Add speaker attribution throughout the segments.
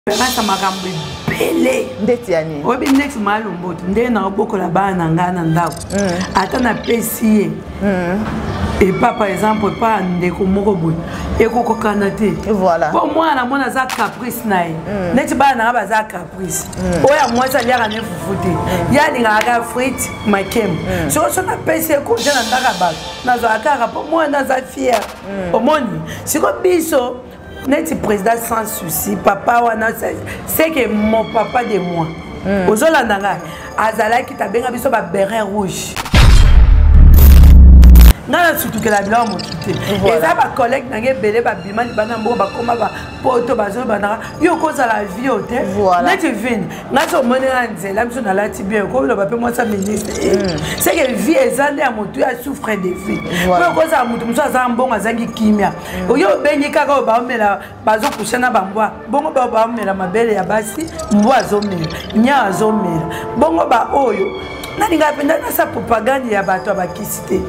Speaker 1: Rasa makambo belé
Speaker 2: ndeti yani
Speaker 1: obi next malumboto nde na obokola bana ngana ndako ata na pesi et pas par exemple pas ndeko moko boy ekokokana te
Speaker 2: voilà
Speaker 1: bon moi na mona za caprice nae neti bana ba za caprice oya mwasa liaka ne fufute ya linga ka frite makem so na pesi ko jana ndaka ba na zo akaka po moi na za fier omoni siko biso Net président sans souci, papa wana c'est que mon papa de moi. Ozolandanga azala ki tabenga biso ba béret rouge. Nana surtout que la blanc monté. Et ça ba collègue nangé belé ba bima li bana mbo ba koma ba poto ba zo bana yo ko za la vie hôtel. Net vin. Na so monera nzela biso na lati bien ko lo ba pe moi ça ministre. C'est que vie ezande ya motu ya souffre de vie. Ko za motu muso za mbonga zangi kimia. Yo bengi kaka ba omela ba zo kushana ba mbwa. Bongo ba omela mabele ya basi mbwa azomela. Nya azomela. Bongo ba oyo. Nani ngapenda na sa propagande ya bato abakisite.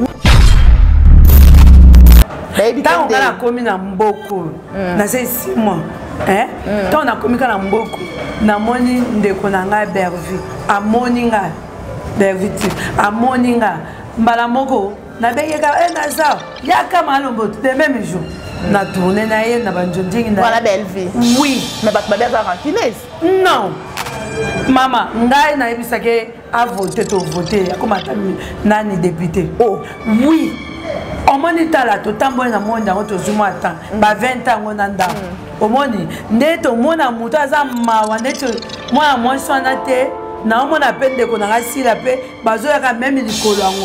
Speaker 1: Tant on a commis na mboko na c'est 6 mois tant on a commis na mboko na moni ndeko na nga bervi a moninga berviti a moninga mbala moko na beyeka na za ya kama lomboto de même jour na tourner na ye na banjonjingi na
Speaker 2: voilà belle vie
Speaker 1: oui
Speaker 2: mais bat ba belle rancunière
Speaker 1: non maman ngai na ebisake a voter to voter comme atami nani député oh oui on moni tala to tambo na monde yango to zuma temps ba 20 ans on anda o moni ndeto mona muto aza mawa ndeto mwana mwasi wana te na mona pende ko na gasila pe bazo ya même likolo yango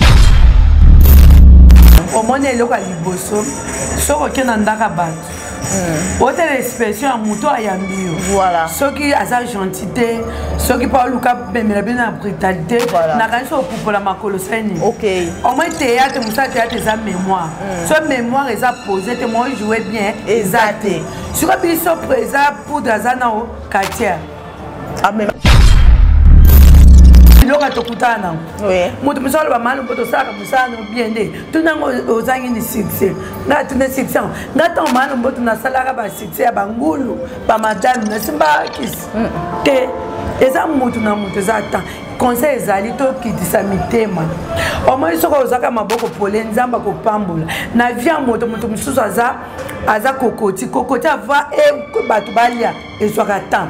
Speaker 1: o moni eloko liboso soko kena ndaka bato Autre expression à mouton à yambio.
Speaker 2: Voilà.
Speaker 1: Ceux qui a sa gentillité, ceux qui parlent Lucas bien la brutalité, n'a qu'un seul pour la macolosène.
Speaker 2: Ok.
Speaker 1: Au moins théâtre, moussa théâtre sa mémoire. Soit mémoire est à poser, te moi jouer bien, exact. Sur un biseau présent pour Dazanao, Katia.
Speaker 2: Amen.
Speaker 1: Loka tokutana
Speaker 2: oui
Speaker 1: mutu musalo ba malu poto saka musano bien de tunango ozangi ni succès nga tuna succès nga to malu poto na salaka ba succès ba ngulu ba madame na simba kis te eza mutu na mutu za ta conseil ezali to kitisa mitema o moi soko ozaka maboko pole nzamba ko pambola na via moto mutu mususu aza kokoti ava e batu balia ezwaka temps.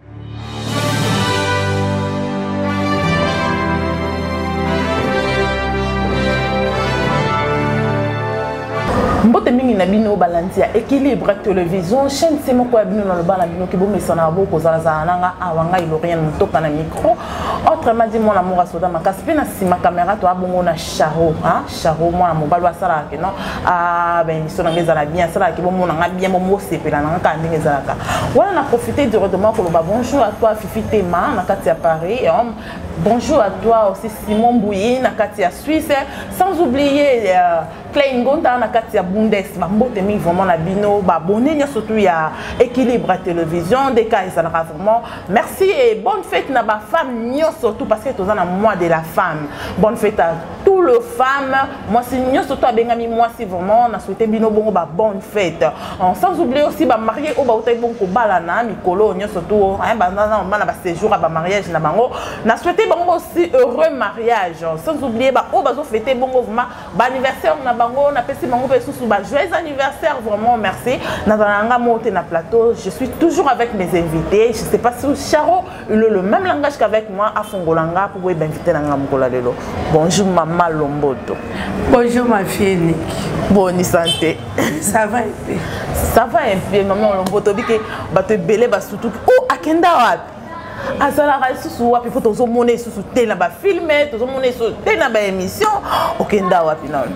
Speaker 2: Mbote mingi na bino balantia équilibre télévision chaîne c'est moi quoi bino na bana bino ki bomi sana boko za nanga awanga ilorien mutoka na micro autrement dit mon amour asoda makasi pe na sima caméra to abongo na Charo Charo moi mobalo asala ke non ben mission na ngeza na bien sala ki bomo na bien bomo sepela na ka ndenge zalaka wala na profiter directement ko ba bonjour à toi Fifi Tema na kati ya Paris bonjour à toi aussi Simon Bouyi na kati ya Suisse sans oublier Klein Gonda na kati ya Bundes mbote mingi vraiment na bino ba bonné surtout ya équilibre à télévision des cas ça vraiment merci et bonne fête na ba femme surtout parce que tu as mois de la femme bonne fête à tous les femmes moi si surtout bengami moi si vraiment na souhaité bino bongo ba bonne fête sans oublier aussi ba marié au ba utai bongo balana mikolo surtout ba na ba séjour à ba mariage na bango na souhaité bongo aussi heureux mariage sans oublier ba o bazo fêter bongo vraiment ba anniversaire na bango na pesi bango pe sous ba joyeux anniversaire vraiment merci na nanga monter na plateau je suis toujours avec mes invités je sais pas si Charo le même langage qu'avec moi à Fongolanga pour vous inviter nanga mokola lelo bonjour maman Lomboto
Speaker 1: bonjour ma fille Nick
Speaker 2: bonne santé
Speaker 1: ça va un peu
Speaker 2: ça va un peu maman Lomboto bike ba te belé ba surtout oh akenda wapi azalaka lisusu wapi po tozomona lisusu te na bafilme tozomona lisusu te na baémission okenda wapi nano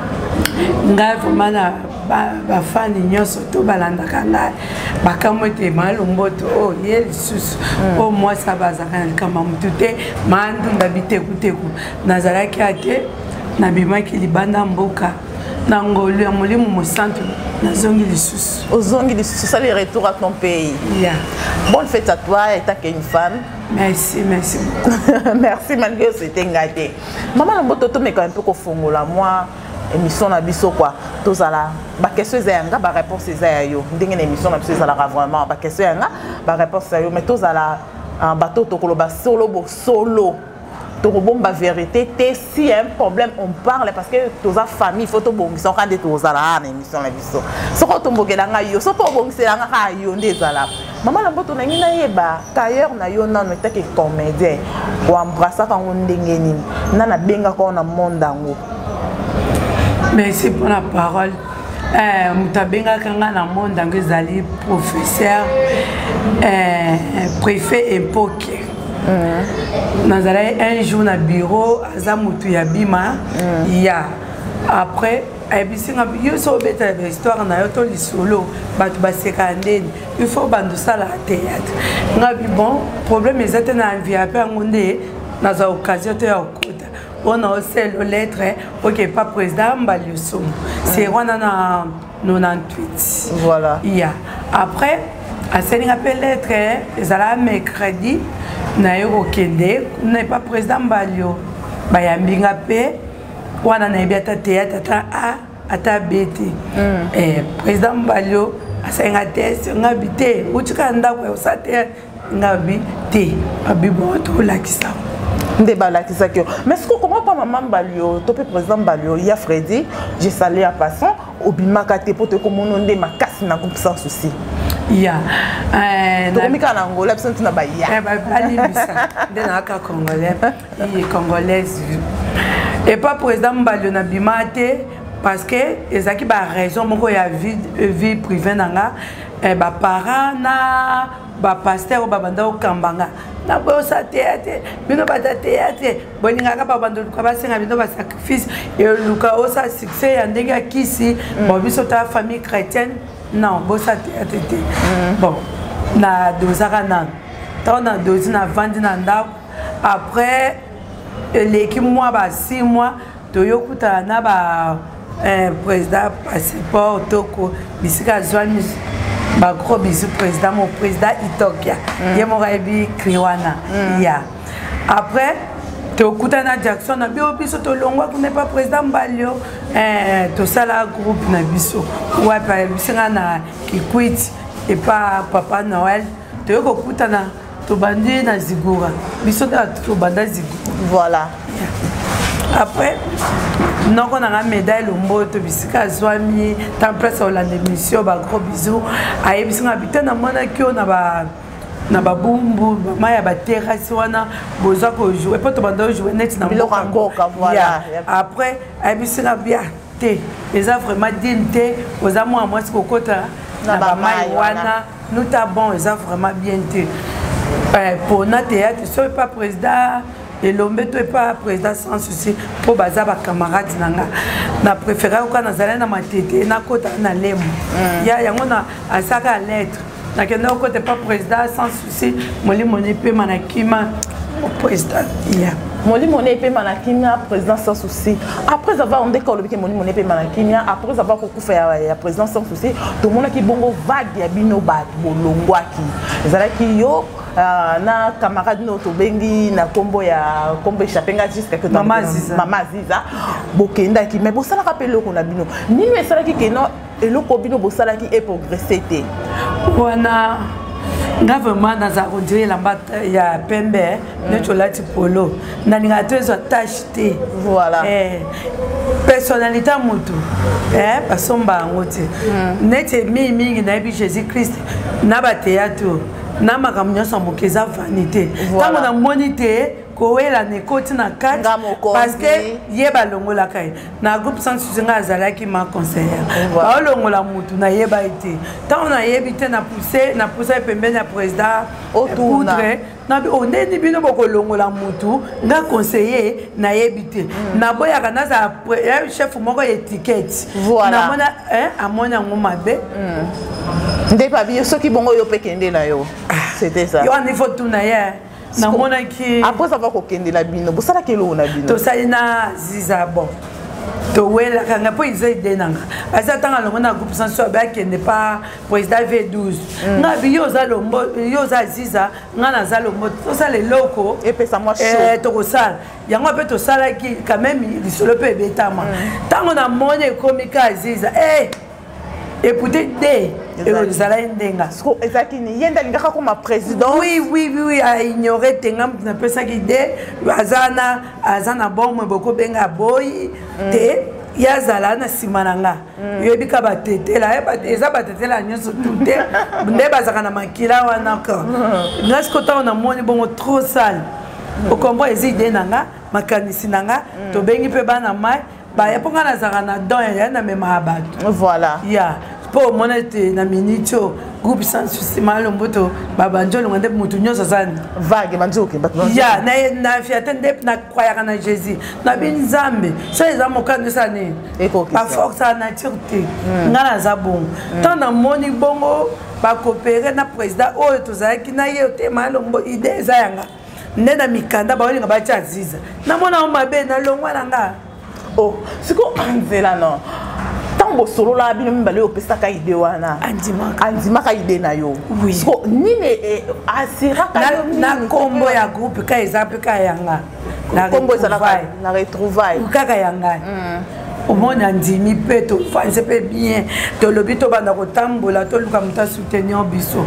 Speaker 1: ngai vraiment na bafani nyonso to balandaka ngai bakambo ete Malomboto o ye lisusu o mwasi abazaka na likama motu te mandunda bitekuteku nazalaki ate nabimaki libanda mboka na ngolu ya molimo mosantu nazongi lisusu
Speaker 2: ozongi lisusu ça le retour à ton pays bonne fête à toi et tant qu'une femme
Speaker 1: merci
Speaker 2: merci malgré c'était ngate maman Lomboto to me quand un peu ko fongola moi émission na biso quoi tozala ba question ezanga ba réponse ezaya yo ndenge na émission na biso ezalaka vraiment ba question yanga ba réponse yo mais tozala bateau tokoloba solo bo solo tokobomba vérité te si un problème on parle parce que toza famille faut to bongisa quand de tozala na émission na biso soko tombokela nga yo soko bongisela nga ka yo ndezala mama la mboto na ngina yeba tailleur na yo nano etake comédien o embrassa ka ndenge nini nana benga ko na mondango.
Speaker 1: Merci pour la parole. Mutabenga kanga na mondango ezali professeur préfet Empoke. Nazalai un jour na bureau azamutu ya bima ya après abisinga yo so beta histoire na yo to lisolo batu baseka ndeni il faut bando sala théâtre ngabi bon problème ezate na envie après ngonde naza occasion to ya okota on a aussi le lettre OK pas président Mbalioso c'est wana na 98
Speaker 2: voilà
Speaker 1: ya après à cette appel lettre ezala mercredi na yo kende n'est pas président Mbalio bayambinga pe wana na biata théâtre ata beti président Mbalio asenga test ngabite utika ndako ya sate ngabite abibo to lakisa
Speaker 2: ndeba lakisa kyo mais ce que comment pas maman Mbalio topé président Mbalio ya Freddy j'ai salé en passant obimaka te poto ko mononde makasi na comme sans souci.
Speaker 1: Ya
Speaker 2: Tomika na Angola biso na baya
Speaker 1: ali bisa ndena ka congolais et congolaise et pas président Mbalio na bimate parce que ezaki ba raison moko ya vie privée nanga ba parents na ba pasteur ba banda okambanga na bosa théâtre bino ba théâtre bolinga ka ba bando ka ba senga bino ba sacrifice et luka osa succès ya ndenge akisi bon biso ta famille chrétienne. Non, bon ça théâtre. Bon, na dosaka nan. Tant na dosi na vandi na ndako. Après l'équipe moi ba 6 mois toyokuta na ba président passeport toko bisika zwani ba gros bisou président mon président Itokia. Yemo raibi kriwana. Ya. Après tokuta na Jackson na biso to longwa ku n'est pas président Mbalio to sala groupe na biso ouais pa bisinga na Kikwit et pas papa Noël to yoko kuta na to bandi na Zigura biso to banda Zigura
Speaker 2: voilà
Speaker 1: après non on a la médaille lombo to bisika zwami tant place au lande mission ba gros bisous aye bisinga bitana mona kio na babumbu maya ba terrasse wana boza ko jouer pas to banda jouer net na
Speaker 2: mboka voilà
Speaker 1: après abisina bien té les vraiment dignité aux amours moi ce kokota na ba mai wana nous ta bon ils vraiment bien té pour na théâtre so pas président et l'homme toi pas président sans souci pour baza ba camarade nanga na préféré ko na zala na matete na kota na lemo ya yango na asaka lettre na kenda ko te pas président sans souci molimo ne pe manakima au président ya
Speaker 2: molimo ne pe manakima président sans souci après avoir on décolle que molimo ne pe manakima après avoir kokufa ya président sans souci tout monde qui bongo vague ya bino ba bolongwaki ezalaki yo na camarade noto bengi na kombo échappenga jusqu'à que
Speaker 1: Mama Ziza
Speaker 2: bokenda ki mais bosala kapelo ko na bino nini esala ki keno eloko bino bosala ki e progresser te
Speaker 1: wana nga vraiment dans un dire la mbata ya pembe ne cholati polo na ninga tezo tâche
Speaker 2: voilà
Speaker 1: personnalité mutu basomba ngote nete mingi na bi Jésus Christ na ba théâtre na makamnya samokeza vanité tango na monité koela nekoti na kati parce que yeba longola kai na groupe sans souci azalaki ma conseillère ba longola mutu na yeba été tant na yebité na pousser pembe na président autour na bi oneni bino boko longola mutu nga conseiller na yebité na boya kana za chef moko étiquette na mona amona ngoma be
Speaker 2: ndé pa bi soki bongo yo pekende na yo c'était ça
Speaker 1: yo niveau tout na ya na mona ki
Speaker 2: après ça va kokende la bino bosala kelo na bino
Speaker 1: to salina ziza bon Towela kanga po izai denanga. Asa tanga longo na groupe sans soit ba kende pas président V12. Nga biyo za lombo yo za ziza nga na za lombo to ça les locaux
Speaker 2: et puis ça moi chaud.
Speaker 1: To sala. Yango pe to sala ki quand même il solo pe betama. Tango na mone komika ziza. Et peut-être des
Speaker 2: comme président.
Speaker 1: Oui, à ignorer Tengam, on appelle ça qui dit Azana bon, beaucoup benga boy, te Yazalana Simananga. Yobika batete, la eza batete la nyonso tout Ndeba zakana makila wana encore. Naskota on a moni bon trop sale. Au combat ezide nanga, makanisi nanga, to bengi pe bana mai. Bah, il y a des gens
Speaker 2: voilà.
Speaker 1: Il y a pour monnaie na minito groupe sans souci mal mboto babanjo le ngande mutu nyoso sana
Speaker 2: vague banjoke
Speaker 1: ya na fiatende na croyaka na Jésus na bin zambe so ezamo kana sana pas force na nature ngana za bon tant na moni bongo ba coopérer na président oyo tozaki na ye te malo mbo idée za yanga ndena mikanda ba olinga ba chaziza na mona o mabe na longwa nanga.
Speaker 2: Oh, c'est quoi Anzela non? Tant que solo la bino mbale o pesa ka ide wana. Andima ka ide na yo.
Speaker 1: Oui.
Speaker 2: So ni ne asira ka
Speaker 1: na combo ya groupe ka exemple ka yanga.
Speaker 2: Na combo ça la retrouvaille.
Speaker 1: Ka yanga. Au monde andimi pe to fanse pe bien to lobito banda ko tambola to luka muta soutenir biso.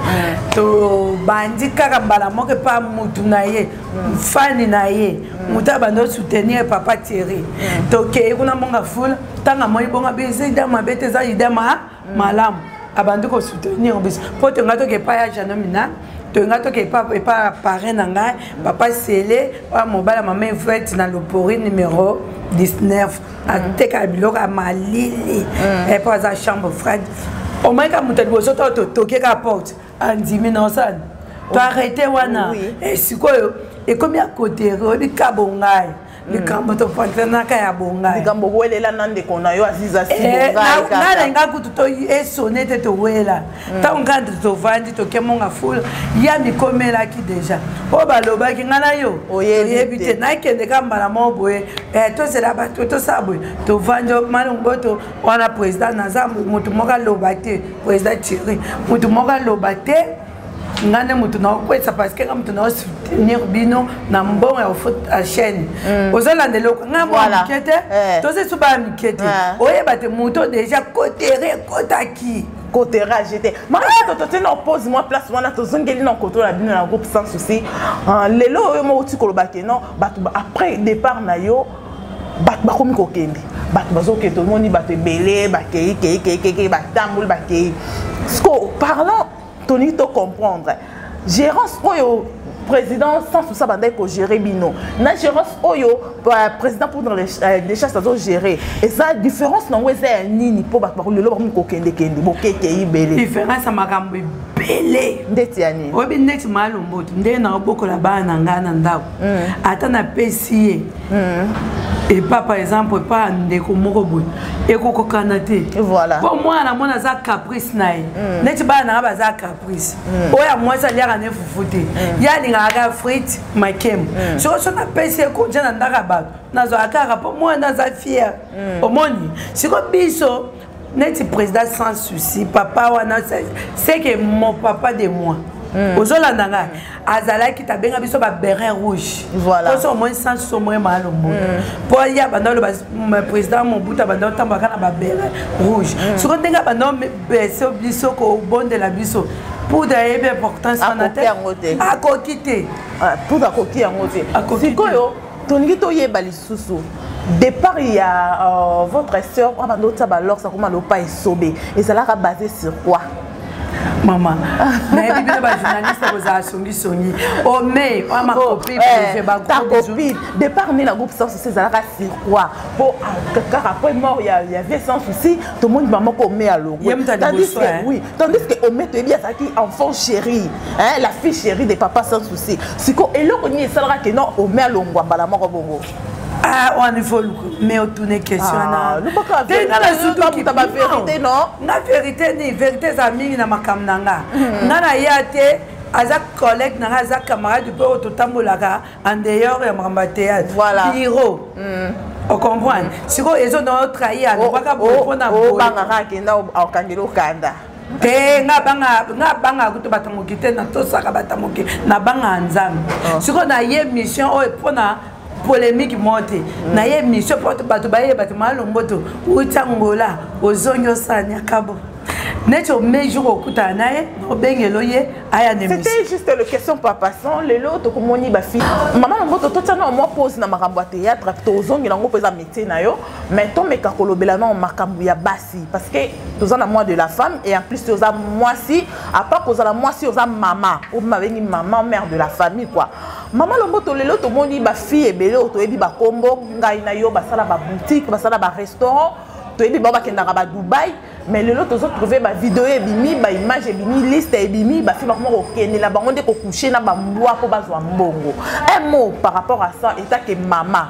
Speaker 1: To bandi kaka bala moke pa mutu na ye. Fani na ye. Muta bando soutenir papa Thierry. To ke kuna monga full tanga moi bonga bese da mabete za idama malam. Abandi ko soutenir biso. Po to ngato ke pa ya janomina. To ngato ke pa parrain nanga papa Sélé wa mobala maman fête na le pori numéro 19 à Tekabilo à Malili et pas à chambre frère. Au moins quand muta boso to toquer la porte en 10 minutes ça. Tu arrêter wana et si quoi et comme à côté robi kabongai le cambo to fontana ka ya bongai.
Speaker 2: Le cambo welela nande kona yo aziza si bongai.
Speaker 1: Na nga kutu to e sonete to wela. Ta ngandre to vandi to kemonga full ya mi komela ki déjà. O baloba ki ngana yo. Oyebite na kende kamba na moboe. To sera ba to sabwe. To vanjo malungoto wana président na zambu mutu moka lobate président Thierry. Mutu moka lobate ngane mutu na kwetsa parce que mutu na soutenir bino na mbongo ya foot à chaîne ozolande loko ngambo mikete toze suba mikete oyeba te mutu déjà côté kotaki
Speaker 2: côté j'étais mara to te na pose moi place wana to zongeli na koto la bino na groupe sans souci lelo yo mo uti kolobake non après départ na yo ba komi kokende bazoke to moni ba te belé ba kei ba tambul ba kei sko parlant Tony to comprendre gérance oyo président sans tout ça bandai ko gérer bino na gérance oyo président pour dans les chasses à gérer et ça différence non weza nini po ba ko lelo ba ko kende bokeke ibele
Speaker 1: différence makambo belé
Speaker 2: ndeti yani
Speaker 1: obi ndeti malomboto nde na bokola bana ngana ndako ata na pesier et pas par exemple pas ndeko moko boy et koko kanate
Speaker 2: voilà
Speaker 1: pour moi na mona za caprice nae neti bana ba za caprice oya moi ça liaka ne fufute ya linga ga frites makem so na pesier ko jana ndaka ba na zo akara pour moi na za fier au moni siko biso neti président sans souci papa wana c'est que mon papa de moi ozolanda nga azalaki tabenga biso ba béret rouge
Speaker 2: voilà
Speaker 1: pour au moins sans somo malombo pour ya banda le président Mobutu banda tambaka na ba béret rouge soko ndenga banda beso biso ko bonde la biso pour d'ailleurs importance en
Speaker 2: terre
Speaker 1: à kokité
Speaker 2: pour da koki yango te sikoyo toningi to yeba lisusu départ il y a votre sœur abando tabalor ça comment le pas sobé et ça l'a basé sur quoi
Speaker 1: maman mais bibi ba journaliste boza songi oh mais ma copine je ba
Speaker 2: ta copine départ né la groupe sans souci ça l'a sur quoi pour car après mort il y avait sans souci tout le monde maman ko met à l'eau tandis que oui tandis que on met bien ça qui enfant chéri hein la fille chérie de papa sans souci si ko et l'autre ni ça que non on met à l'eau bala moko bongo.
Speaker 1: Ah, on il faut mais tourner question là.
Speaker 2: T'es dans la surtout qui ta vérité non?
Speaker 1: La vérité ni vérité amis na makamnanga. Nana yate azak collègue na azak camarade du peu autotambolaka en dehors ya mamba théâtre.
Speaker 2: Voilà.
Speaker 1: Bureau. on comprend si ko ezo na trahi a baka bona
Speaker 2: o banga kenda o kangelo kanda
Speaker 1: te nga banga kuto batamoki te na to saka batamoki na banga nzambe siko na ye mission o pona polémique monte na ye mission porte bato baye bato malomboto utangola ozonyo sanya kabo neto mejour okuta nae obengelo ye aya ne mission
Speaker 2: c'était juste le question papa sans les loto ko moni ba fille maman lomboto to tana mo pose na makambo ya théâtre to ozongi nango pesa métier na yo mais to meka kolobela na makambo ya basi parce que toza na moi de la femme et en plus toza moi si à part koza la moi si oza maman ou mabengi maman mère de la famille quoi maman lomboto lelo to moni ba fille ebele to ebi ba kombo ngai na yo ba sala ba boutique ba sala ba restaurant to ebi ba kenda ba Dubaï mais lelo to trouver ba vidéo ebimi ba image ebimi liste ebimi ba fille ba ko kende la bango de ko coucher na ba mbwa ko bazwa mbongo un mot par rapport à ça état que maman.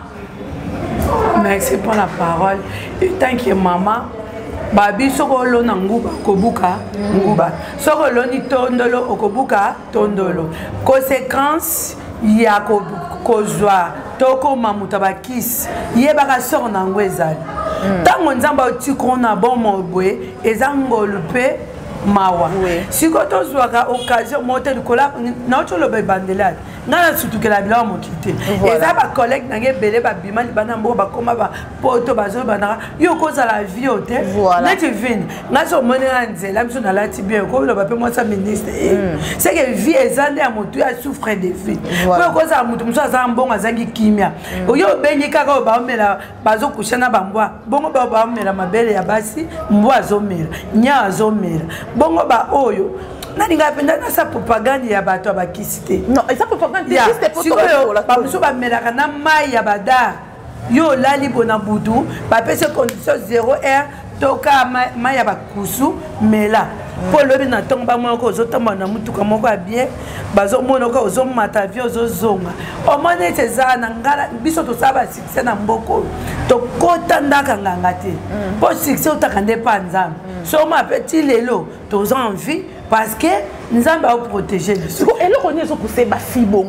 Speaker 1: Merci pour la parole. Tant que maman babi soko lo na nguba kobuka nguba soko lo ni tondolo okobuka tondolo conséquence ya kozwa toko mamuta bakisi yebaka soko na ngwezali tango nzamba otikona bon mobwe ezangolo pe mawa siko tozwaka occasion mote likola na otolo be bandelade ngana sutukela bila mokite eza ba collègue nange belé ba bima libana mbo ba koma ba poto bazo bana yo koza la vie ote neti vini ngaso monela nzela biso na lati bien ko lo ba pe moi sa ministre c'est que vie ezande ya motu ya souffre de vie ko koza mutu muso za mbonga zangi kimia yo bengi kaka ba omela bazo kushana bambwa bongo ba omela mabele ya basi mbwa azomela nya azomela bongo ba oyo nani ngapenda na sa propagande ya bato abakisite
Speaker 2: non esa propagande juste pour
Speaker 1: toi ba muso ba melaka na mai ya bada yo lali bona budu ba pese condition 0R toka mai ya bakusu mela po lobi na tongo ba moko ozotamba na mutuka moko ya bien bazo mona ko ozomata vie ozozonga o mone teza na ngala biso to saba succès na mboko to kota ndaka nganga te po succès utakande pa nzambe so ma petit lelo to envie parce que nous allons protéger le sol.
Speaker 2: Et le connaît ce que c'est ma fille bon.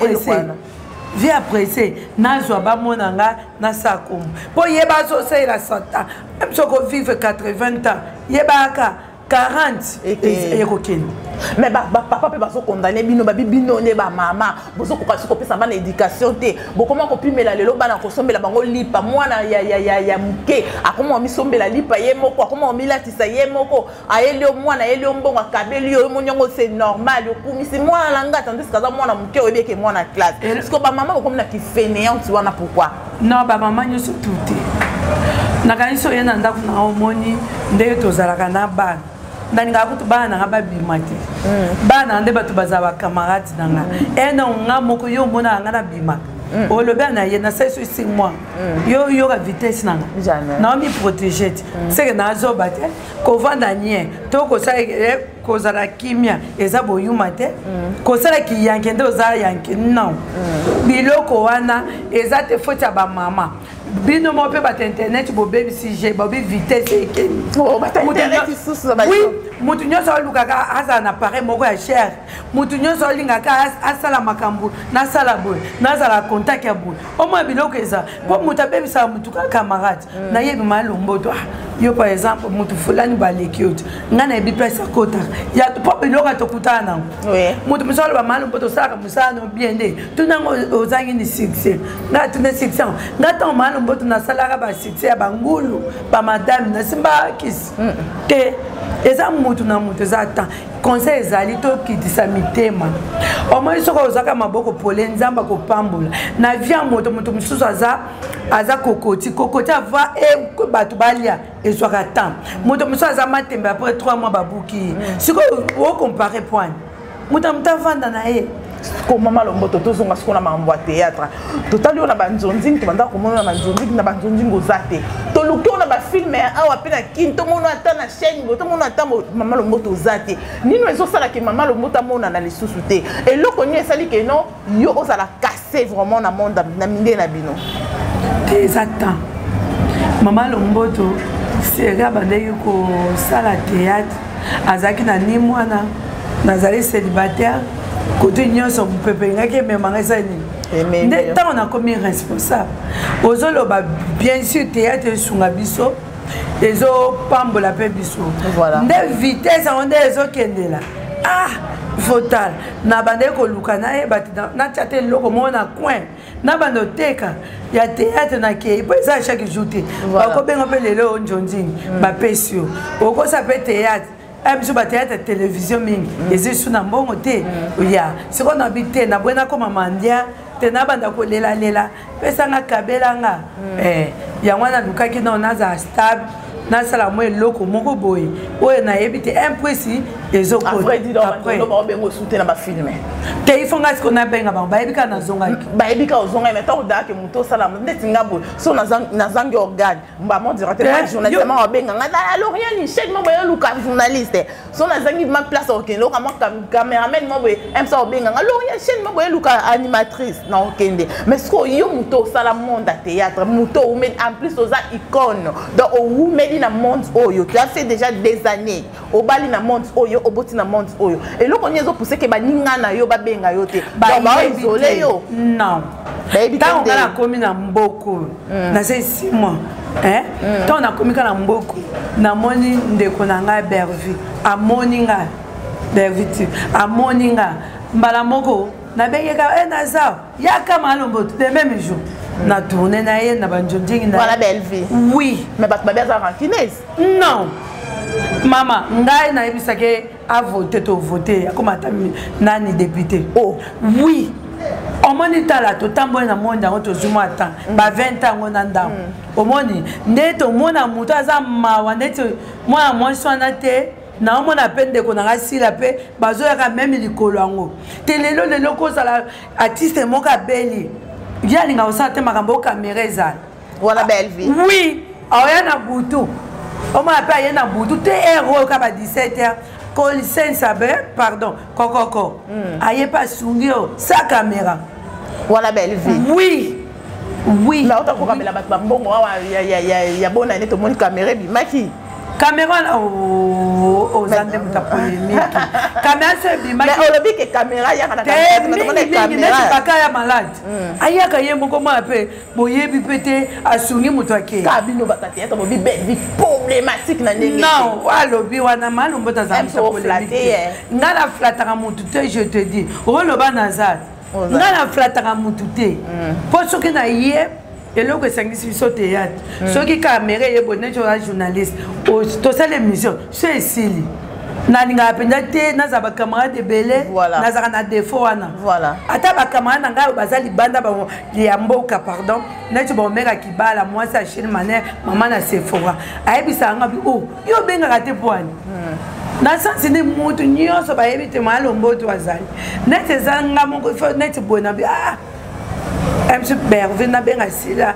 Speaker 1: Vie après nazwa ba monanga na sakom. Po yeba so c'est la santa. Même si on vive 80 ans, yeba 40 et coquine.
Speaker 2: Mais papa peut pas se condamner bino bino ne ba maman bozo ko kasi ko pesa bana éducation te bo comment ko pimela lelo bana ko sombela bango lipa mwana ya muke akoma mi sombela lipa ye moko akoma mi latisa ye moko ayeli mwana yeli mbongo akabeli yo monyongo c'est normal okumisi mwana langa tandis kaza mwana muke oyebeke mwana classe parce que ba maman ko na ki fainéante wana pourquoi
Speaker 1: non ba maman nyoso tout nakaniso yena ndaku na omoni ndeye tozalaka na bana ndanga kutu bana ngaba bimati bana nde batu bazaba camarades nanga ena nga moko yo mona ngana bima o le bana yena 6 mois yo ka vitesse nanga na mi protéger c'est que na zo bate ko vanda nie to ko sa ko zala kimia eza boyuma te ko sala ki yanke ndo za yanke non biloko wana eza te faute ya ba mama bino mo pe bat internet bo baby si j'ai baby vitesse et
Speaker 2: oh bat internet sous ba
Speaker 1: oui mutu nyoso lukaka asa na appareil moko ya cher mutu nyoso lingaka asala makambu na sala boy na sala contact ya boy au moins biloko eza po mutu baby sa mutu ka camarade na yebi malomboto yo par exemple mutu fulani ba lekiot ngana ebi place kota ya po biloko to kutana
Speaker 2: oui
Speaker 1: mutu musolo ba malomboto saka musano bien de tunango ozangi ni succès na tuna succès ngata malomboto boto na salaka ba succès ya bangulu ba madame na simba kis te eza mutu na mutu za ta conseil ezali to kitisa mitema o moi soko ozaka maboko pole nzamba ko pambola na via moto mususu aza kokoti ava e batu balia ezwaka temps moto mususu aza matembe après 3 mois babuki siko o comparer point muta vanda na ye
Speaker 2: ko mama lomboto tozonga sikona mambo ya théâtre totali ona banzonzing to banda ko mona banzonzing na banzonzing ozate to luki ona ba film awa pe na kin to mona ata na chaîne to mona ata mama lomboto ozate nino ezo sala ke mama lomboto mona na lisusu te et loko ni esali ke non yo ozala casser vraiment na monde na minde na bino
Speaker 1: exactement mama lomboto c'est gabande ko sala théâtre azaki na ni mwana nazali célibataire côté nyonso pepe ngaki memanga sani Tant on a commis responsable. Ozoloba bien sûr théâtre sungabiso. Les autres pambola pe biso. Voilà. De vitesse on des autres kendela. Ah, fatal. Na bande ko lukana e batida na tchate loko mona coin. Na bando teka ya théâtre na ke po ça chaque jour te. Ba ko benga pe lelo njonjing ba pesio. Oko ça peut théâtre. Biso ba théâtre télévision mingi. Les sous na mbongo te. Ya, c'est qu'on habite na buena comme mandia. Tena banda ko lela pesa nga kabela nga ya mwana lukaki na onaza stable na sala mo eloko moko boye oyo na yebite impresi ezoko
Speaker 2: après dit après no ba bengo soutenir ba filmer
Speaker 1: te ifonga ce qu'on a benga ba yebika na zonga
Speaker 2: ba yebika ozonga mais tant da ke muto sala ndeti ngabo so na zangi organe mba mo directement journaliste ma benga nga na Lorient ni chef mo boye luka journaliste so na zangi ma place okende lo kama cameraman mo boye emsa obenga nga Lorient chef mo boye luka animatrice na okende mais ce que yo muto sala monde théâtre muto ou met en plus oza icône donc ou met na monde oyo tu as fait déjà des années au bali na monde oyo au boti na monde oyo et lo konyezo pousser ke ba ninga na yo ba benga yo te donc ba isolé yo
Speaker 1: non tant on a commis na mboko na c'est 6 mois tant on a commis na mboko na moni ndeko na nga bervi a moninga berviti a moninga mbala moko na bengeka naza yaka malombo de même jour na tourné na ye na banjonjingi na
Speaker 2: voilà belle vie
Speaker 1: oui
Speaker 2: mais ba za rancunese
Speaker 1: non maman ngai na ebisake a voté to voter comme atami nani député oh oui on monita la to tambo na monde on to zuma temps ba 20 ans on anda o moni ndeto mona muto aza mawa ndeto mwana mwasi wana te na mona pende ko na sila pe bazo ya même likolo yango te lelo ko sala artiste moka beli ya linga osate makambo caméra ezala
Speaker 2: voilà belle vie
Speaker 1: oui aya na butu on m'a appelé na butu te héros ka ba 17h ko licence abe pardon kokoko aye pas sungio sa caméra
Speaker 2: voilà belle vie
Speaker 1: oui oui
Speaker 2: mais autant ko kamela ba mbongo ya bona ne to moni caméra bi maki
Speaker 1: caméra aux andem ta polémique caméra c'est bi
Speaker 2: mais on le dit que caméra ya na caméra
Speaker 1: pas ya malade aya ka yemo ko ma pe boyebi pété asungi muto ake
Speaker 2: kabino bakati ya bobi bi problématique na ndenge
Speaker 1: non walobi wana malumbo ta za ta polémique ngala flataka mutu te je te dis roloba nazat ngala flataka mutu te po soki na ye et là que c'est sur théâtre ceux qui caméra et bonnet journaliste to ça l'émission c'est ici nalinga penda te naza ba camarade de belé naza na défaut wana
Speaker 2: voilà
Speaker 1: ata ba camarade nga bazali banda ba ya mboka pardon neti ba meka kibala moi ça chez mané maman na Sephora ayebisa nga bi oh yo benga ka te poani na sansi ni mutu nyonso ba yebite malombo to azali neti zanga moko neti bona bi ah MC Bervin na benga sila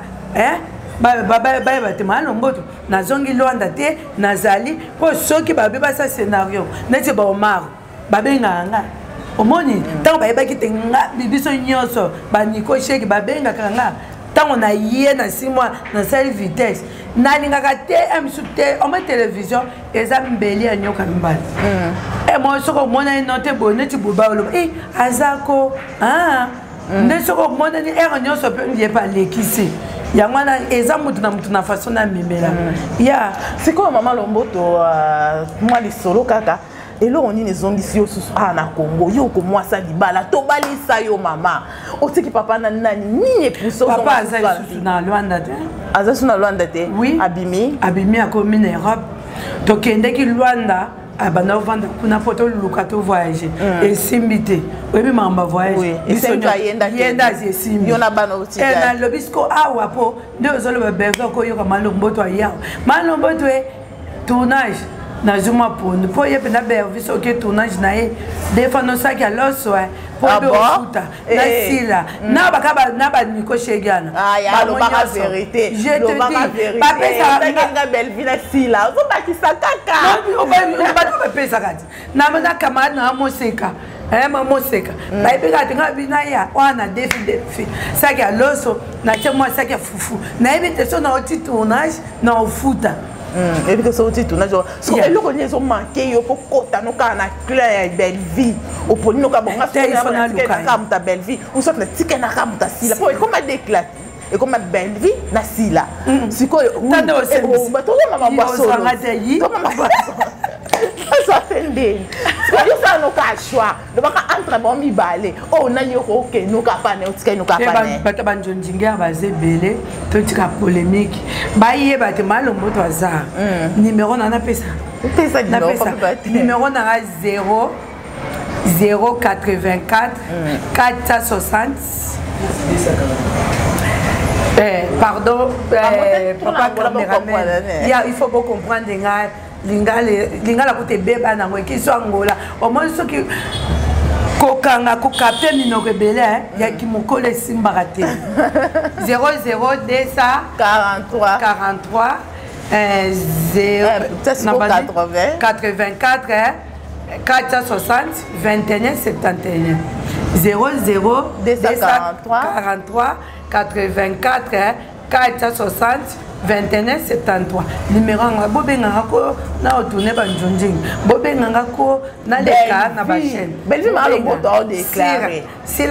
Speaker 1: ba te malomboto na zongi loanda te nazali po soki ba beba sa scénario neti ba Omar ba benga nga omoni tant ba yeba ki te nga bibiso nyonso ba niko sheki ba benga kanga tant on a yé na 6 mois na cette vitesse na linga ka te MC te o ma télévision eza mbeli ya nyoka mbali moi soko mona note boneti buba lo azako nde soko mona ni ero nyonso pe ndiye pa lekisi yangwana eza mutu na façon na mimela ya
Speaker 2: siko mama Lomboto mwa lisolo kaka elo oni ne zongisi yo susu na Congo yo ko mwasa libala to balisa yo mama otiki papa na nani ni epuso
Speaker 1: papa aza susu na Luanda te
Speaker 2: aza susu na Luanda te
Speaker 1: oui abimi a komi na Europe to kende ki Luanda abana vanda kuna poto lukato voyager et simbité oui mamba voyage
Speaker 2: yenda
Speaker 1: simbi
Speaker 2: yona bana uti
Speaker 1: na lobisco awa po ndio zolo bebeka ko yoka malomboto ya malomboto tournage na zuma pondo po ye pena berviso ke tournage na e defano saki aloso po be ofuta na sila na bakaba na ba niko shegana
Speaker 2: ya lo ba vérité
Speaker 1: je te dis
Speaker 2: pas pesa nga belle vie na sila zo bakisa kaka
Speaker 1: o ba to pesa kati na kama na moseka moseka ba ibika tinga bina ya wana defi saki aloso na chemwa saki fufu na ibite so na oti tournage na ofuta
Speaker 2: et puis que ça aussi tout na genre so et le connais on manqué yo pour kota no kana clair belle vie au poli no ka bonga comme ta belle vie ou soit na tika na comme ta sila pour comme déclarer et comme belle vie na sila si quoi
Speaker 1: tande au service
Speaker 2: ba to mama boisson to mama boisson ça fait ndeni ça no ka choix de ba entre bon mi balé oh na yo OK no ka pa ne otika no ka pa ne
Speaker 1: bata banjonjinga baze belé to tika polémique ba yé ba te malombo to azar numéro na pesa
Speaker 2: pesa
Speaker 1: numéro na 0 084 460 pardon, papa caméraman. Il faut pas comprendre linga la côté bébé na qui sont angola. Au moins ceux qui kokanga ko capter mino rebelle ya ki mokole simbarate. 00 200
Speaker 2: 43
Speaker 1: 84 460 21 71 00 243 84 460 21 73 numéro nga bobenga ko na otourner banjonjing bobenga ko na leka na ba chaîne
Speaker 2: belvi malombo to déclarer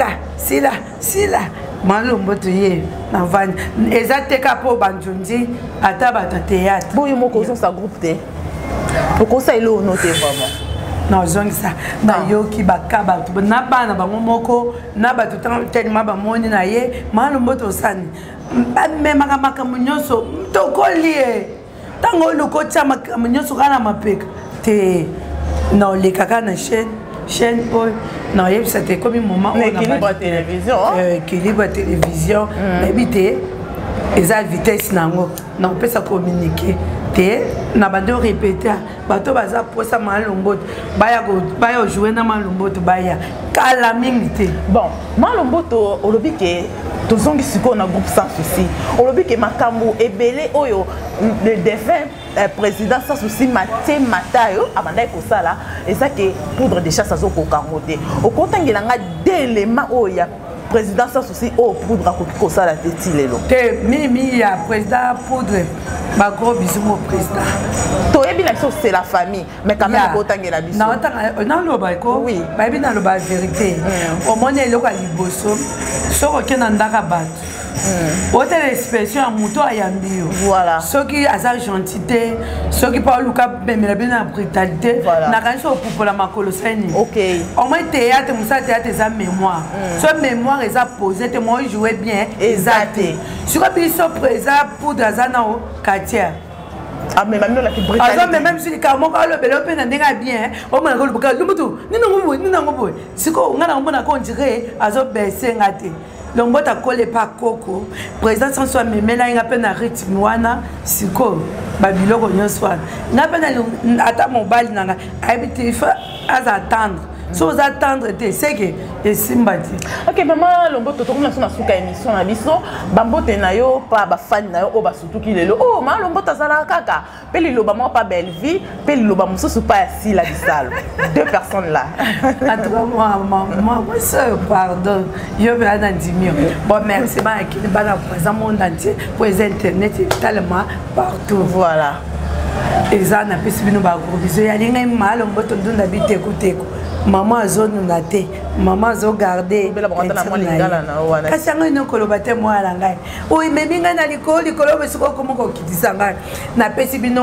Speaker 1: sila malombo to ye na van ezateka po banjonjing ata ba théâtre
Speaker 2: boyo moko sa groupe te poko sa ilo noter vraiment
Speaker 1: na zongisa na yoki bakaba na bana bango moko na batu tellement bamoni na ye malombo to sani même makambo nyonso tokolie tango loko tia makambo nyonso kana mapeka te na olekaka na chaîne oyo na yebisa te komi moment oyo
Speaker 2: équilibre
Speaker 1: télévision nayebi te eza vitesse nango na opesa communiquer te na bande répéter bato baza posa malomboto baya jouer na malomboto baya kala mingi te
Speaker 2: bon malomboto olobi ke tozongi siko na groupe sans souci olobi ke makambo ebele oyo le défunt président sans souci Mathieu Matayo abandai kosala eza ke poudre de chasse azokokango te okotangela nga d'élément oyo président sans souci au poudre à kosala te tilelo
Speaker 1: te mimi ya président poudre ba gros bisous au président
Speaker 2: to ebi la chose c'est la famille mais quand même ko tangela bisous
Speaker 1: na loba ko oui ba ebi na loba vérité au moins eloko liboso soko kena ndaka bato hôtel expression à muto ayambio
Speaker 2: voilà
Speaker 1: ceux qui azar gentillité ceux qui parlent luka bemela bena brutalité na kanso pour la makolo seni
Speaker 2: OK
Speaker 1: au moins théâtre musa théâtre eza mémoire ce mémoire eza posé te moi jouer bien exacté sur biso présent pour dazana au quartier
Speaker 2: ah mais même la brutalité
Speaker 1: même si kamo ka lo belo pe na ndenga bien o mona ko luka lumutu nina ngobo siko ngana ngona ko ndire azo baisser ngate lombota kole pa koko président sans soit memela inga pe na rythme wana siko babiloko nyonso wana nga pe na ata mobile nanga habite fa az attendre so aux attendre c'est que et simbati
Speaker 2: OK maman lomboto to na suka émission na biso bambote na yo pa ba fan na yo o ba surtout ki lelo oh ma lomboto zala kaka pe li loba moi pas belle vie pe li loba mususu pa si la bisalo deux personnes là
Speaker 1: moi ça pardon yo vais en dire bon merci ba qui ba présent monde entier pour les internet tellement partout
Speaker 2: voilà
Speaker 1: eza na pesi bino ba gros bisous ya linga malo mboto ndunda biteko teko maman zone na te maman zo garder kasi yango ino koloba te mwana ngai oyi meminga na likolo besiko komoko kitisa ngai na pesi bino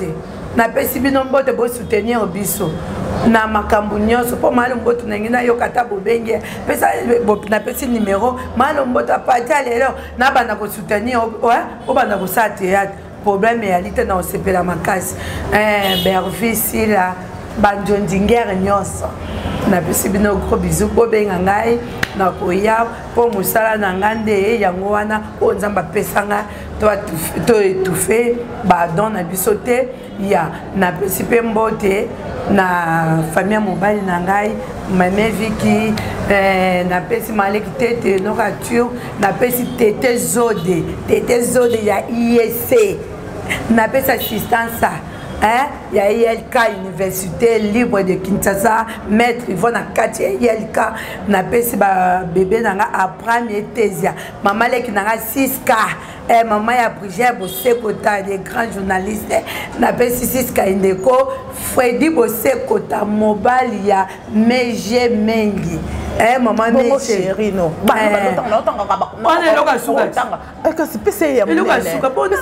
Speaker 1: mbote bo soutenir biso na makambo nyonso po malo mboto na ngina yo kata bobenge pesa na pesi numéro malo mboto apata lelo na bana ko soutenir o bana ko sa théâtre problème ya lite na osepela makasi bervisi la banjonjingere nyonso na pesi bino gros bisous bobenga ngai na koya po musala na ngande yango wana o nzamba pesanga to étouffer ba don na biso te ya na pesi pe mbote na famille mobile na ngai mame Viki na pesi maleki tete no rature na pesi tete zode ya IEC na pesi assistance il y a ILK, Université libre de Kinshasa, maître Yvonne Akati, ILK, na pesi ba bébé nanga apprendre tesia. Maman leki nanga 6K, maman ya Brigitte Bosekota des grands journalistes na P66 Kaindeko Freddy Bosekota mobile ya Meje Mengi maman
Speaker 2: Bongo chérie non ba on est loka suka que c'est PC ya
Speaker 1: loka suka bona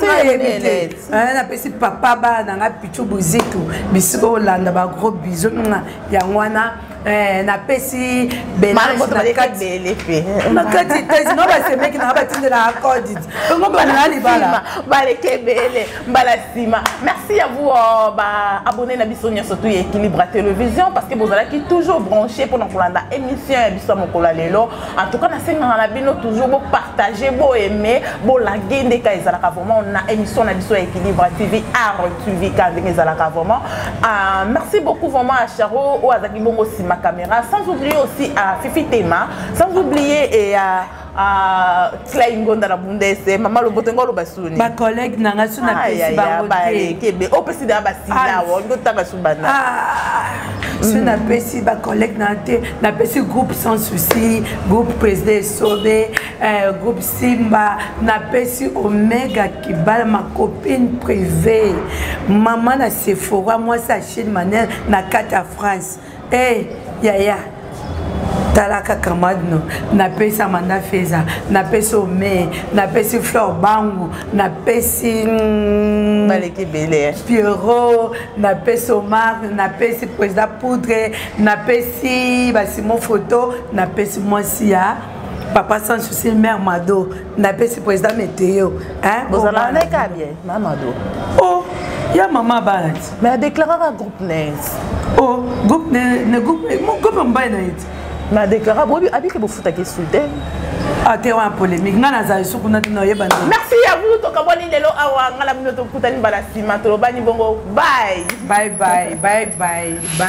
Speaker 1: na pesi papa ba na Pichu Buzitu bisiko landa ba gros bisous ya ngwana na pesi benage na kati tezi no ba semeki na ba tindela accord ngo ba na libala
Speaker 2: ba lekebele mbala sima merci à vous ba abonner na biso nyonso to Équilibre Télévision parce que vous allez toujours branché pour kolanda émission ya biso mokola lelo en tout cas na senga na bino toujours bo partager bo aimer bo laguer ndeka ezalaka vraiment na émission na biso Équilibre TV RTV ka ndenge ezalaka vraiment merci beaucoup vraiment à Charo ou azaki bongo ma caméra, sans oublier aussi à Fifi Tema, sans oublier et à Klaingo dans la Bundese, maman le botengo le basuni.
Speaker 1: Ma collègue n'a su na pesi bangote.
Speaker 2: Kebe, o pesi da basila, on doit tanga subana.
Speaker 1: Su na pesi ba collègue na pesi groupe sans souci, groupe président sauvé, groupe Simba, na pesi Omega Kibala ma copine privée. Maman na Sephora, moi ça chez Manel na Kata France. Yaya Talaka Kamadno, na pesa Manda Feza, na pesa Ome, na pesa Fleur Bangu, na pesa
Speaker 2: Maleki Bele,
Speaker 1: Pierrot, na pesa Omar, na pesa Président Poudre, na pesa Simon Photo, na pesa Moisia. Papa sans souci, mère Mado, na pesa Président Météo.
Speaker 2: Vous allez en être bien, Mamado.
Speaker 1: Oh, il y a maman Balat.
Speaker 2: Mais elle déclaré un groupe NES.
Speaker 1: Oh, groupe mbaye na iti.
Speaker 2: Ma déclaré bobi abike bo futa ke soudain.
Speaker 1: Ah te wa polémique ngana za isuku na tino yeba.
Speaker 2: Merci à vous to kaboni lelo awa ngala bino to kutani bala sima to bani bongo bye.
Speaker 1: Bye.